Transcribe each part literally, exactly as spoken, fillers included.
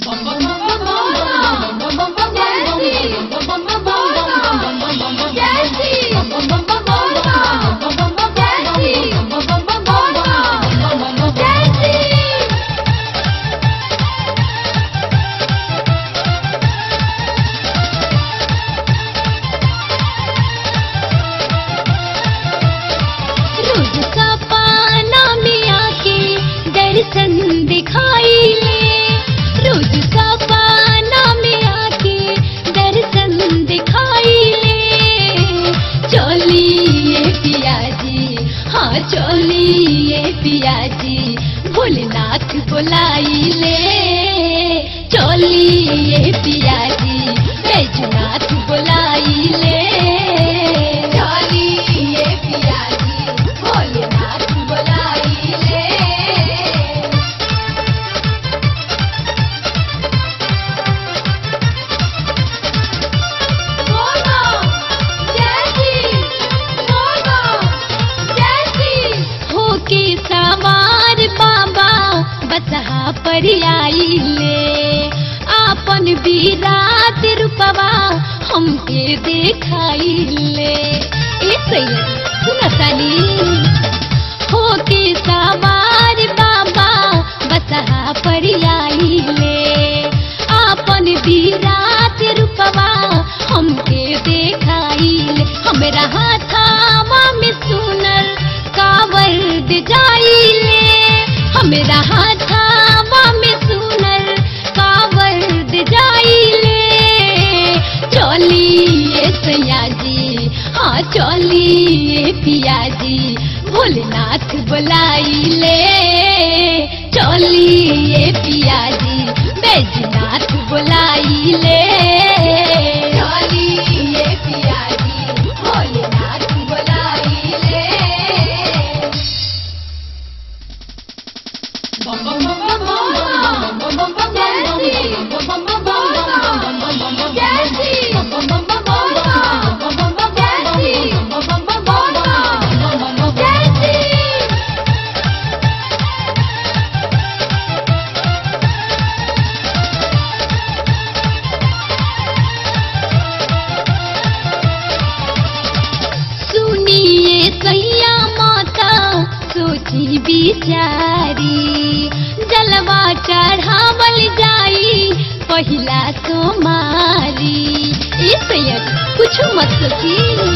चलिए पिया जी भोलेनाथ बुलाई ले, चलिए पिया जी बैजनाथ बुलाई ले, चलिए पिया जी भोलेनाथ बुलाई ले। सवार बाबा बसहा पर आई ले, आपन बीरात रूपवा हमके देखाई ले। सुनतानी हो के सवार बाबा बसहा पर आई ले, आपन बीरात रूपवा हमके देखाई ले। हमरा हाथावा में सुनर कावर जाइले, हमरा हाथावा में सुनर कावर जाइले, चलिए सैया जी हाँ चलिए पिया जी भोलेनाथ बुलाई ले, चलिए पिया जी बैजनाथ बुलाई ले, चलिए पिया जी भोलेनाथ बुलाई ले। सुनिए कैया माता सोची बिचारी, जलवा चढ़ावल जाई पहिला सोमारी। कुछ मत सोची,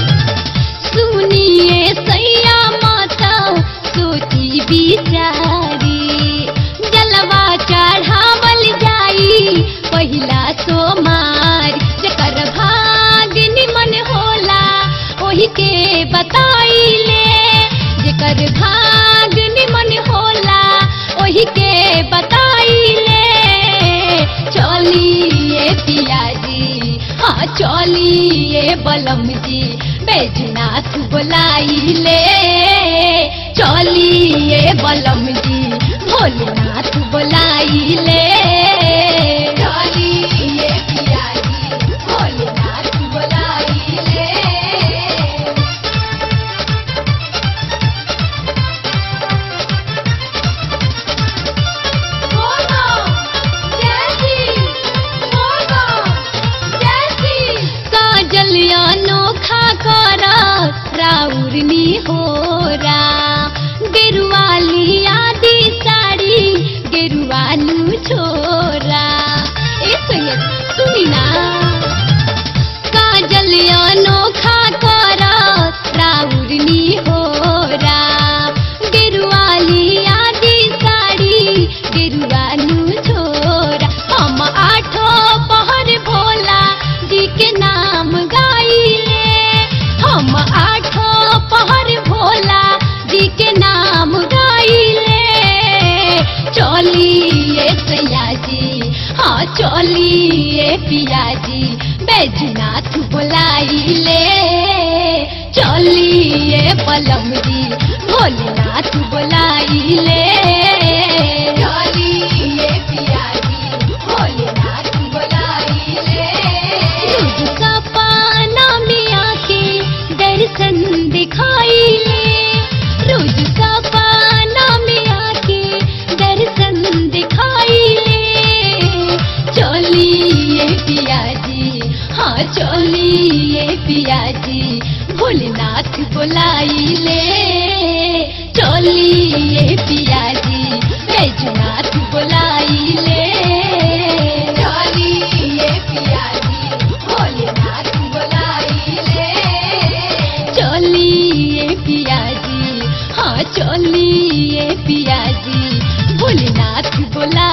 सुनिए सैया माता सोची बिचारी, जलवा चढ़ावल जाई पहिला सोमारी। जकर भाग निमन होला ओही के बताई ले, जेकर भाग निमन होला ओही के बताई ले, चलिए पिया जी हाँ चलिए बलम जी बैजनाथ बुलाई ले, चलिए बलम जी भोलेनाथ बुलाई ले, चलिए पिया जी भोलेनाथ बुलाई ले। अनोखा करा राउरनी होरा, गेरुवाली आदि साड़ी गेरुवालू छोरा। सुनी ना काजल अनोखा करा राउरनी होरा, गेरुवाली आदि साड़ी गेरुवालू छोरा। हम आठो पहर भोला जी के नाम गाइले, हम आठो पहर भोला जी के नाम गाइले, चलिए सैया जी हाँ चलिए पिया जी बैजनाथ बुलाई ले, चलिए बलम जी भोलेनाथ बुलाई ले, चलिए पिया जी भोलेनाथ बुलाई ले। सपना में आके दर्शन दिखाई ले, रोज सपना में आके दर्शन दिखाई ले, चलिए पियाजी भोलेनाथ बुलाइले, चलिए पियाजी बैजनाथ बुलाइले, चलिए पियाजी भोलेनाथ बुलाइले, चलिए पियाजी, हाँ चलिए पियाजी भोलेनाथ बुला